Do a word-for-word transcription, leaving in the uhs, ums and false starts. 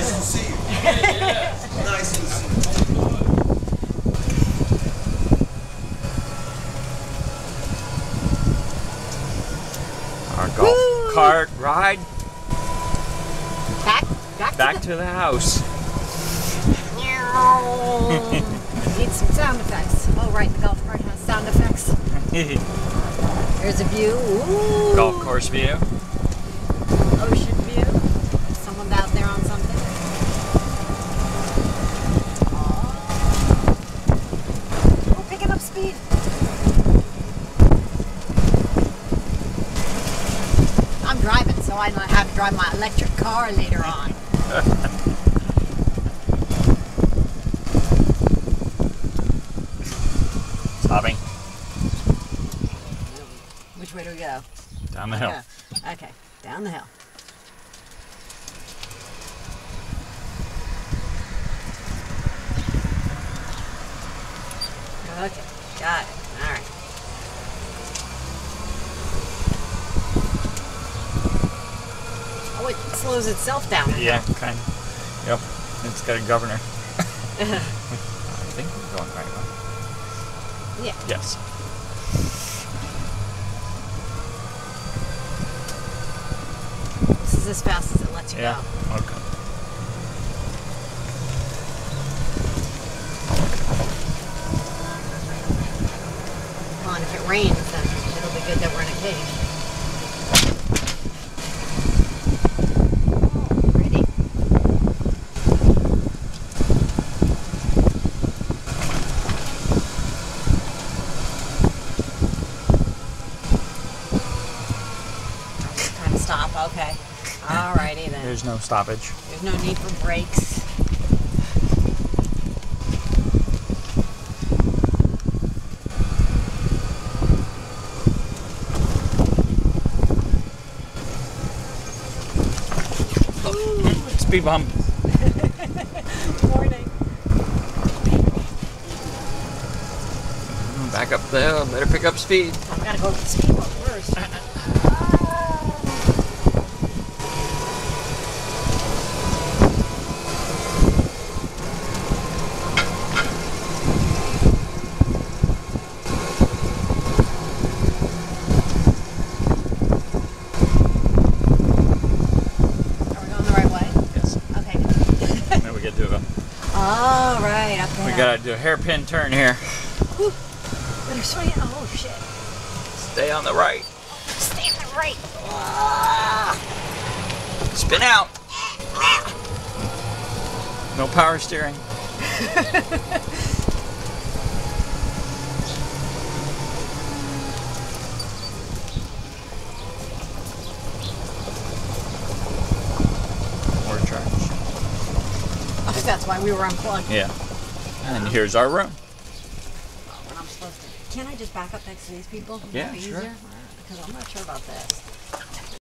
Nice to see you. Yeah. Nice to see you. Our golf cart ride Back, back, back to, to the house. the... Need some sound effects. Oh, right, the golf cart has sound effects. There's a view. Ooh. Golf course view. Ocean view. Someone's out there on something. Oh, picking up speed. I'm driving, so I don't have to drive my electric car later on. Stopping. Which way do we go? Down the hill. Okay, okay. Down the hill. Okay, got it. All right. Oh, it slows itself down. Yeah, kind of. Yep. It's got a governor. I think we're going right way. Yeah. Yes. This is as fast as it lets you Yeah. go. Okay. Well, and if it rains, then it'll be good that we're in a cage. Oh, pretty. Time to stop. Okay. Alrighty then. There's no stoppage. There's no need for brakes. Speed bump. Morning. Back up the hill. Better pick up speed. I gotta go to the speed bump first. Get to it. All right, up there. We gotta do a hairpin turn here. Whew. Better swing it. Oh shit! Stay on the right. Stay on the right. Ah. Spin out. No power steering. More charge. Oh, that's why we were unplugged. Yeah. And here's our room. Oh, when I'm supposed to. Can't I just back up next to these people? Would Yeah, that be sure. easier? Because I'm not sure about this.